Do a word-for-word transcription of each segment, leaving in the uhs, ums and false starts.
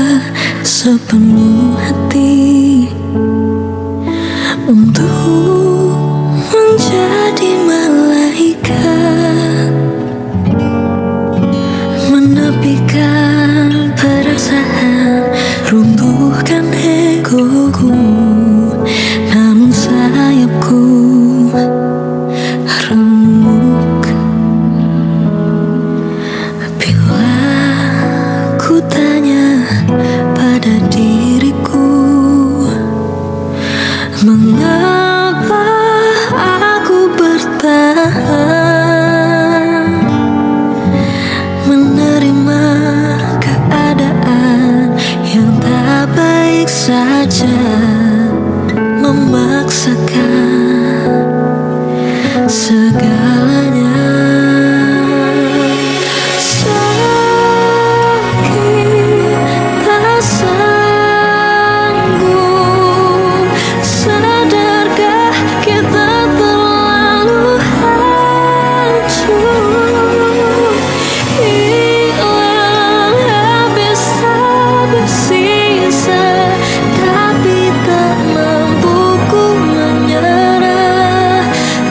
sepenuh hati untuk menjadi malaikat, menepikan perasaan, runtuhkan egoku. Namun sayapku remuk bila ku tanya pada diriku, mengapa aku bertahan menerima keadaan yang tak baik saja, memaksakan segalanya. Sakit tak sanggup, sadarkah kita terlalu hancur, hilang habis tak bersisa, tapi tak mampu ku menyerah,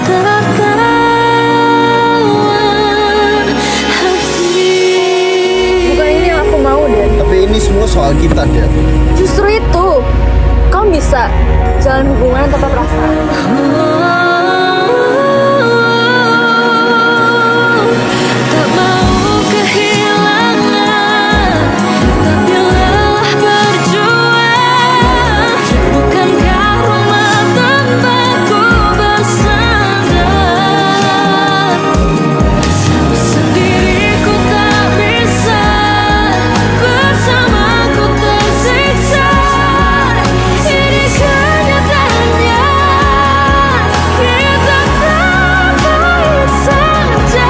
tertawan hati. Bukan ini yang aku mau, Dan. Tapi ini semua soal kita, Dan. Justru itu, kamu bisa jalan hubungan tanpa perasaan. Tak mau kehilangan, tapi lelah berjuang. Bukankah rumah tanpaku bersandar, sendiriku tak bisa, bersamaku tersiksa. Ini kenyataannya, kita tak baik saja.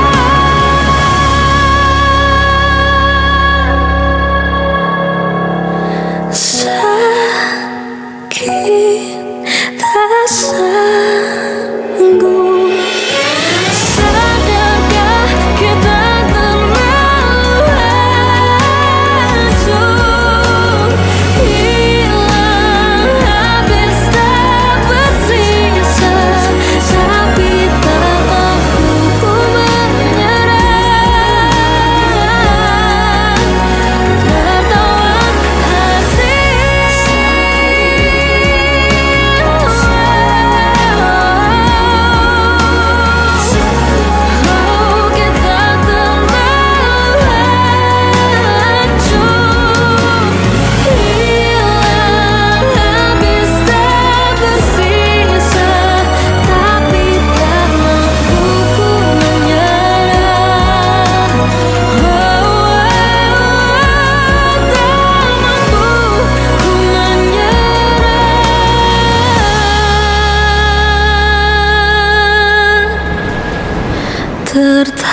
Sakit tak sanggup, sadarkah kita terlalu hancur, hilang habis tak bersisa, tapi tak mampu ku menyerah, tertawan hati. Oh, kita terlalu hancur, hilang habis tak bersisa, tapi tak mampu ku menyerah. Oh, tak mampu ku menyerah, tertawan.